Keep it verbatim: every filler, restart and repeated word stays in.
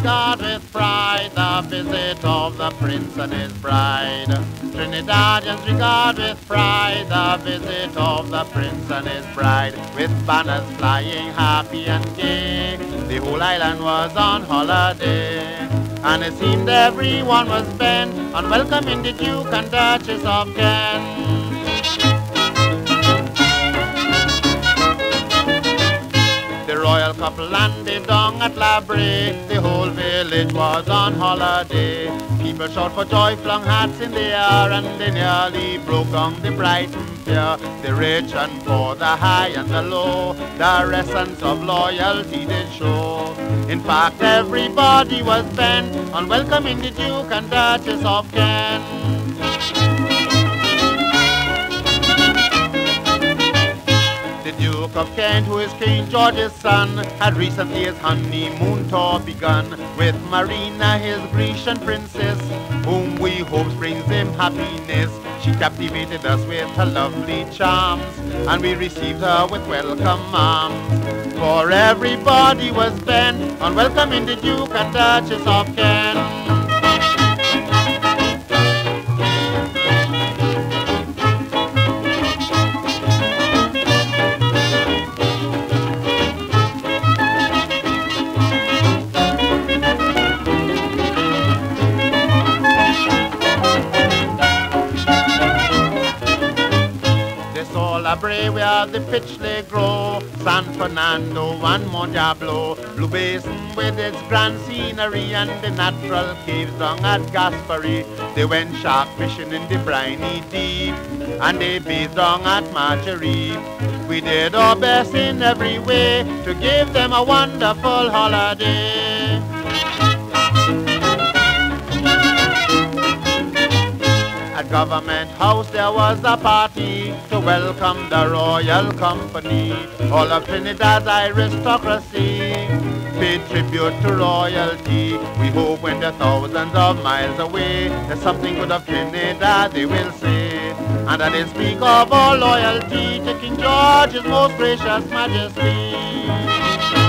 regard with pride the visit of the prince and his bride. Trinidadians regard with pride the visit of the prince and his bride. With banners flying happy and gay, the whole island was on holiday. And it seemed everyone was bent on welcoming the Duke and Duchess of Kent. The royal couple landed down at Labray. The whole village was on holiday. People shout for joy, flung hats in the air, and they nearly broke down the Brighton Pier. The rich and poor, the high and the low, the essence of loyalty did show. In fact, everybody was bent on welcoming the Duke and Duchess of Kent. The Duke of Kent, who is King George's son, had recently his honeymoon tour begun with Marina, his Grecian princess, whom we hope brings him happiness. She captivated us with her lovely charms, and we received her with welcome arms. For everybody was bent on welcoming the Duke and Duchess of Kent. Labray, where the pitch lay grow, San Fernando and Mont Diablo, Blue Basin with its grand scenery, and the natural caves down at Gaspery. They went shark fishing in the briny deep, and they bathed down at Marjorie. We did our best in every way to give them a wonderful holiday. At Government House there was a party to welcome the royal company. All of Trinidad's aristocracy paid tribute to royalty. We hope when they're thousands of miles away, there's something good of Trinidad they will say. And that they speak of our loyalty to King George, His Most Gracious Majesty.